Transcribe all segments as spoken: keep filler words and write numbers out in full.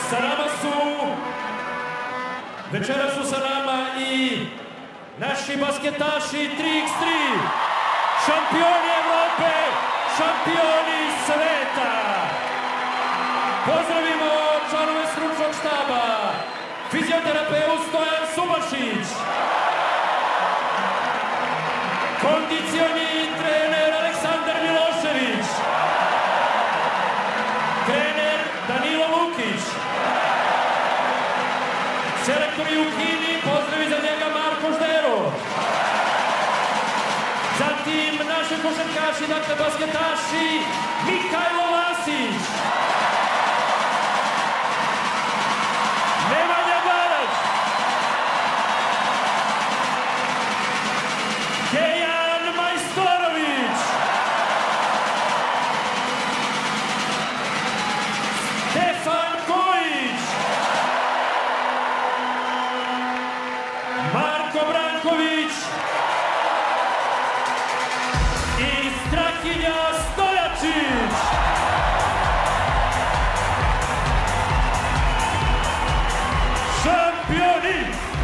Sa nama su, večera su sa nama i naši basketaši tri iks tri, šampioni Evrope, šampioni sveta. Pozdravimo članove stručnog štaba, fizioterapeut Stojan Subašić, kondicioni trener Aleksandar Milošević, trener Danilo Lukić, selektori u Kini, pozdravi za njega Marko Ždero, zatim naši košarkaši, dakle basketaši, Mikajlo Vasić, Nemanja Baraš, Dejan Majstorović, Stefan Kojić, Marko Branković i Strahinja Stojačić. Šampioni!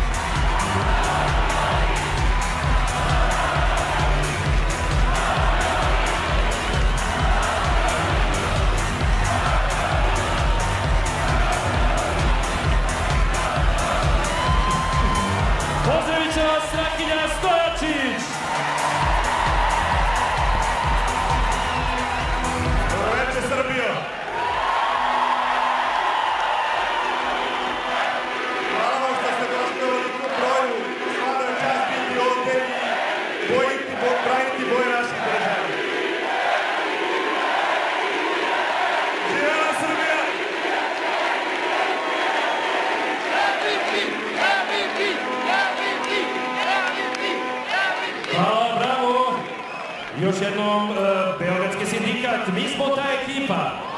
Pozdravit će vas Strahinja Stojačić. Dobro večer, Srbijo. Hvala vam što ste došli u ovolikom broju. Stvarno je čast biti ovde i bojiti, braniti boje naših država. Živela Srbija! Hvala, bravo. Još jednom, Beogradski sindikat, mi smo ta ekipa.